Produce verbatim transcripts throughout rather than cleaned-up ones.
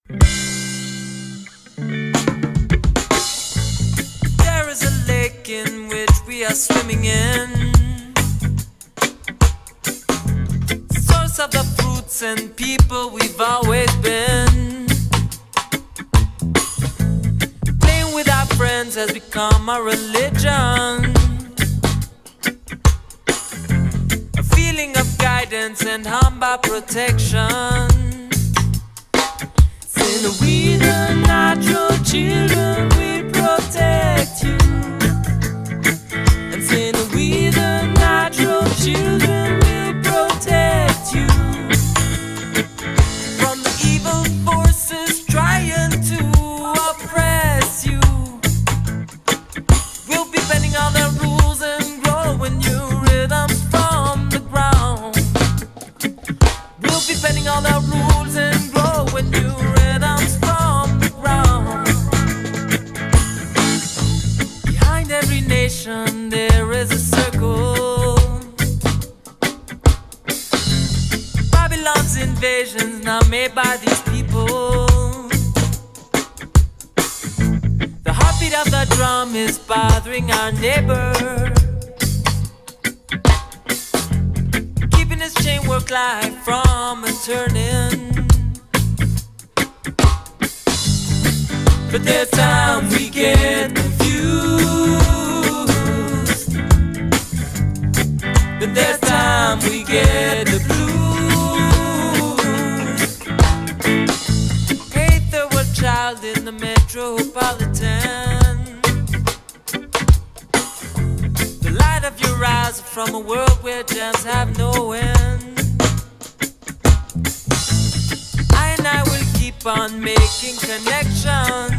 There is a lake in which we are swimming in, source of the fruits and people we've always been. Playing with our friends has become our religion, a feeling of guidance and humble protection. Saying we the natural children, we protect you. And saying we the natural children, we protect you from the evil forces trying to oppress you. We'll be bending all the rules and growing new rhythms from the ground. We'll be bending all the rules and growing new rhythms from the ground. Behind every nation there is a circle. Babylon's invasions now made by these people. The heartbeat of the drum is bothering our neighbor, keeping his chain work life from a turning. But there's time we get confused, but there's time we get the blues. Hey, third world child in the metropolitan, the light of your eyes are from a world where gems have no end. I and I will keep on making connections,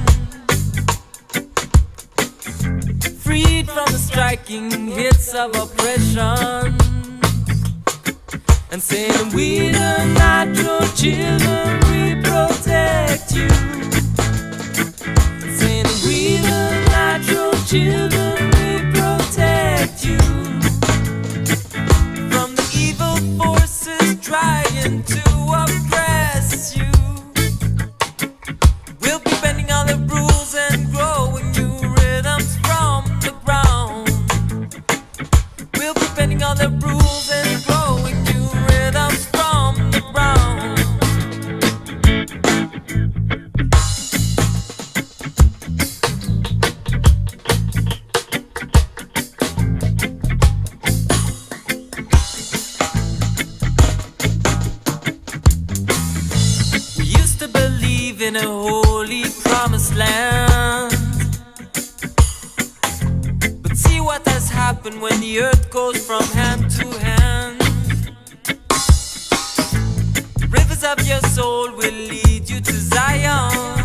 freed from the striking hits of oppression. And saying we the natural children, we protect you. And saying we the natural children, we protect you from the evil forces trying to oppress you. We'll be bending all the rules and growing new rhythms from the ground. We'll be bending all the rules and growing new rhythms from the ground. We used to believe in a holy promised land, but see what has happened when the earth goes from hand to hand. Rivers of your soul will lead you to Zion,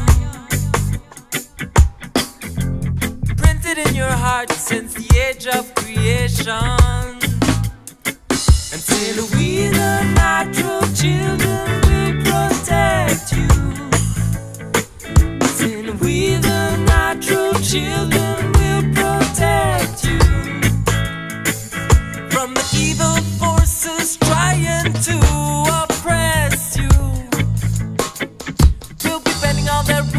printed in your heart since the age of creation. And till we the natural children, we protect you. Till we the natural children, will protect you from the evil forces trying to oppress you. We'll be bending all their